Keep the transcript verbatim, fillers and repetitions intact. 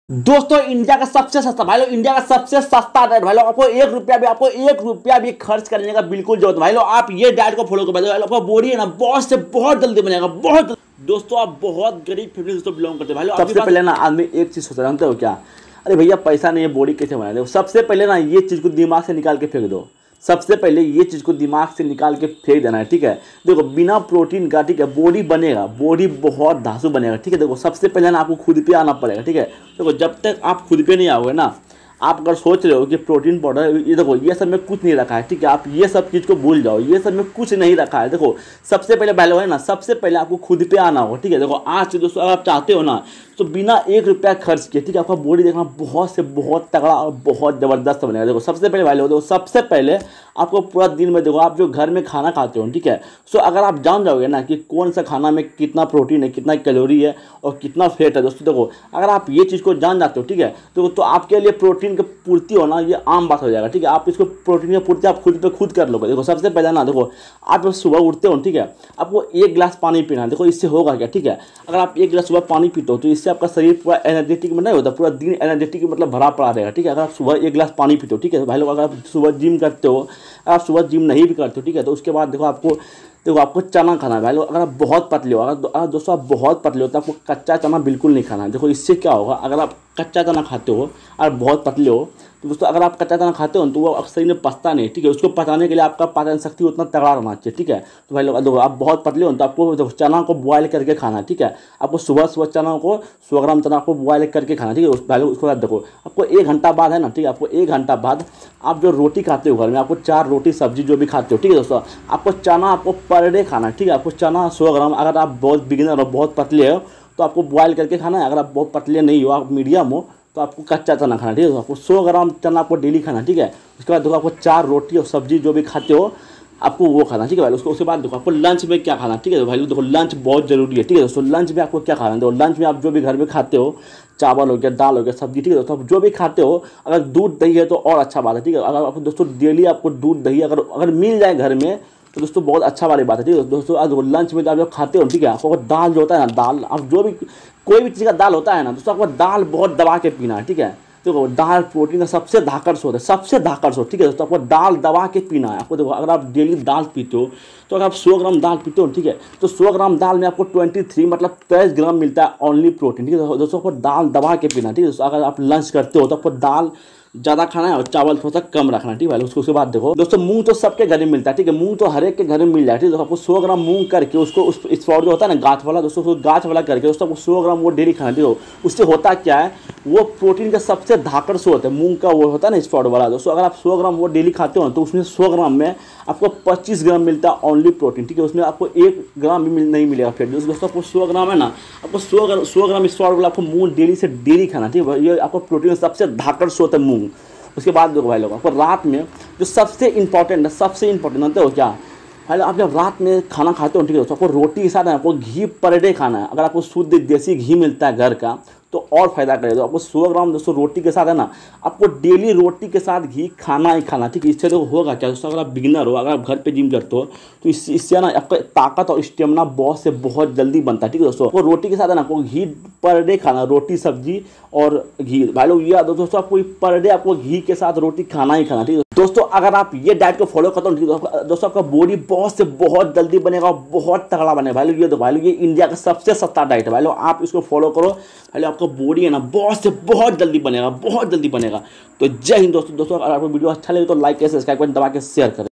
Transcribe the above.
दोस्तों इंडिया का सबसे सस्ता भाई लोग, इंडिया का सबसे सस्ता डाइट भाई लोग, आपको एक रुपया भी आपको एक रुपया भी खर्च करने का बिल्कुल जरूरत भाई लोग। आप ये डाइट को फॉलो कर भाई लोग, आपका बॉडी है ना बहुत से बहुत जल्दी बनेगा, बहुत जल्दी। दोस्तों आप बहुत गरीब फैमिली से बिलोंग करते हैं भाई लोग। सबसे पहले ना आदमी एक चीज सोच जानते हो क्या? अरे भैया पैसा नहीं है, बॉडी कैसे बनाए? देखो सबसे पहले ना ये चीज को दिमाग से निकाल के फेंक दो। सबसे पहले ये चीज़ को दिमाग से निकाल के फेंक देना है, ठीक है। देखो बिना प्रोटीन का, ठीक है, बॉडी बनेगा, बॉडी बहुत धांसू बनेगा, ठीक है। देखो सबसे पहले ना आपको खुद पे आना पड़ेगा, ठीक है। देखो जब तक आप खुद पे नहीं आओगे ना, आप अगर सोच रहे हो कि प्रोटीन पाउडर, ये देखो ये सब में कुछ नहीं रखा है, ठीक है। आप ये सब चीज़ को भूल जाओ, ये सब में कुछ नहीं रखा है। देखो सबसे पहले पहले है ना, सबसे पहले आपको खुद पे आना होगा, ठीक है। देखो आज से दोस्तों अगर आप चाहते हो ना तो बिना एक रुपया खर्च किए, ठीक है, आपका बॉडी देखना बहुत से बहुत तगड़ा और बहुत ज़बरदस्त बनेगा। देखो सबसे पहले भाई लोग, देखो सबसे पहले आपको पूरा दिन में, देखो आप जो घर में खाना खाते हो, ठीक है, सो अगर आप जान जाओगे ना कि कौन सा खाना में कितना प्रोटीन है, कितना कैलोरी है और कितना फैट है, दोस्तों देखो अगर आप ये चीज़ को जान जाते हो, ठीक है, तो तो आपके लिए प्रोटीन की पूर्ति होना ये आम बात हो जाएगा, ठीक है। आप इसको प्रोटीन की पूर्ति आप खुद पे खुद कर लोगे। देखो सबसे पहले ना, देखो आप सुबह उठते हो, ठीक है, आपको एक गिलास पानी पीना है। देखो इससे होगा क्या, ठीक है, अगर आप एक गिलास सुबह पानी पीते हो तो इससे आपका शरीर पूरा एनर्जेटिक में नहीं होता, पूरा दिन एनर्जेटिक मतलब भरा पड़ा रहेगा, ठीक है। अगर आप सुबह एक गिलास पानी पीते हो, ठीक है भाई लोग, अगर आप सुबह जिम करते हो, आप सुबह जिम नहीं भी करते हो, ठीक है, तो उसके बाद देखो आपको देखो आपको चना खाना है भाई लोग। अगर आप बहुत पतले हो, अगर अगर दोस्तों आप बहुत पतले हो तो आपको कच्चा चना बिल्कुल नहीं खाना है। देखो इससे क्या होगा, अगर आप कच्चा चना खाते हो और बहुत पतले हो तो दोस्तों अगर आप कच्चा चना खाते हो तो वो आप शरीर में पचता नहीं, ठीक है। उसको पचाने के लिए आपका पाचन शक्ति उतना तगड़ा रहना चाहिए, ठीक है। तो भाई लोग देखो आप बहुत पतले हो तो आपको देखो चना को बॉयल करके खाना है, ठीक है। आपको सुबह सुबह चना को सौ ग्राम चना को बॉयल करके खाना, ठीक है। भाई लोग उसके बाद देखो आपको एक घंटा बाद है ना, ठीक है, आपको एक घंटा बाद आप जो रोटी खाते हो घर में, आपको चार रोटी सब्जी जो भी खाते हो, ठीक है दोस्तों, आपको चना आपको पर डे खाना है, ठीक है। आपको चना सौ ग्राम, अगर आप बहुत बिगिनर हो, बहुत पतले हो तो आपको बॉयल करके खाना है। अगर आप बहुत पतले नहीं हो, आप मीडियम हो तो आपको कच्चा चना खाना, ठीक है। आपको सौ ग्राम चना आपको डेली खाना, ठीक है। उसके बाद देखो आपको चार रोटी और सब्जी जो भी खाते हो आपको वो खाना, ठीक है भाई। उसको उसके बाद देखो आपको लंच में क्या खाना, ठीक है भाई। देखो लंच बहुत जरूरी है, ठीक है दोस्तों। लंच में आपको क्या खाना है, देखो लंच में आप जो भी घर में खाते हो, चावल हो गया, दाल हो गया, सब्जी, ठीक है दोस्तों, आप जो भी खाते हो, अगर दूध दही है तो और अच्छा बात है, ठीक है। अगर आप दोस्तों डेली आपको दूध दही अगर अगर मिल जाए घर में तो दोस्तों बहुत अच्छा वाली बात है, ठीक है दोस्तों। आज लंच में आप जब खाते हो, ठीक है, आपको दाल जो होता है ना, दाल आप जो भी कोई भी चीज़ का दाल होता है ना दोस्तों, आपको दाल बहुत दबा के पीना है, ठीक है। देखो दाल प्रोटीन का सबसे धाकड़ स्रोत है, सबसे धाकड़ स्रोत, ठीक है दोस्तों। आपको दाल दबा के पीना है। आपको देखो अगर आप डेली दाल पीते हो तो अगर आप सौ ग्राम दाल पीते हो, ठीक है, तो सौ ग्राम दाल में आपको तेईस मतलब तेईस ग्राम मिलता है ओनली प्रोटीन, ठीक है दोस्तों। आपको दाल दबा के पीना, ठीक है दोस्तों। अगर आप लंच करते हो तो आपको दाल ज़्यादा खाना है और चावल थोड़ा सा कम रखना, ठीक है। उसको उसके बाद देखो दोस्तों मूंग तो सबके घर में मिलता है, ठीक है, मूंग तो हर एक के घर में मिल जाए, ठीक है। आपको सौ ग्राम मूंग करके उसको उस स्पॉट जो होता है ना गाछ वाला, दोस्तों उसको गाछ वाला करके दोस्तों आपको सौ ग्राम वो डेली खाना, ठीक है। उससे होता क्या है, वो प्रोटीन का सबसे धाकड़ स्रोत है मूंग का, वो होता है ना स्पॉट वाला दोस्तों। अगर आप सौ ग्राम वो डेली खाते हो तो उसमें सौ ग्राम में आपको पच्चीस ग्राम मिलता है ओनली प्रोटीन, ठीक है। उसमें आपको एक ग्राम भी नहीं मिलेगा फिर दोस्तों। आपको सौ ग्राम है ना, आपको सौ ग्राम सौ ग्राम स्पॉट वाला आपको मूंग डेली से डेली खाना, ठीक है। ये आपको प्रोटीन का सबसे धाकड़ स्रोत है मूंग। उसके बाद देखो भाई लोग आपको रात में जो सबसे इंपॉर्टेंट है, सबसे इंपॉर्टेंट जानते हो क्या भाई लोग, आप जब रात में खाना खाते हो, ठीक है दोस्तों, आपको रोटी के साथ आपको घी पर डे खाना है। अगर आपको शुद्ध देसी घी मिलता है घर का तो और फायदा करेगा। तो आपको सौ ग्राम दोस्तों रोटी के साथ है ना, आपको डेली रोटी के साथ घी खाना ही खाना, ठीक है। इससे तो होगा क्या दोस्तों, अगर आप बिगिनर हो, अगर आप घर पे जिम करते हो तो इस इससे ना आपका ताकत और स्टेमिना बहुत से बहुत जल्दी बनता है, ठीक है दोस्तों। आपको रोटी के साथ है ना आपको घी पर डे खाना, रोटी सब्जी और घी भाई लोग, ये दोस्तों आपको पर डे आपको घी के साथ रोटी खाना ही खाना, ठीक है दोस्तों। अगर आप ये डाइट को फॉलो करते हो दोस्तों, आपका बॉडी बहुत से बहुत जल्दी बनेगा, बहुत तगड़ा बनेगा भाई लोग। ये तो भाई लोग ये इंडिया का सबसे सस्ता डाइट है भाई लोग, आप इसको फॉलो करो भाई लोग, आपका बॉडी है ना बहुत से बहुत जल्दी बनेगा, बहुत जल्दी बनेगा। तो जय हिंद दोस्तों। दोस्तों अगर आपको वीडियो अच्छा लगे तो लाइक सब्सक्राइब करें, दबा के शेयर करें।